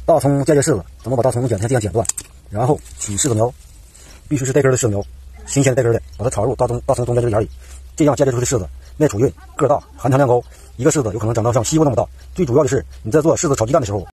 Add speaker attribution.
Speaker 1: 大葱嫁接柿子，怎么把大葱剪成这样剪断？然后取柿子苗，必须是带根的柿子苗，新鲜的带根的，把它插入大葱中间这个眼里，这样嫁接出的柿子耐储运，个大，含糖量高，一个柿子有可能长到像西瓜那么大。最主要的是你在做柿子炒鸡蛋的时候，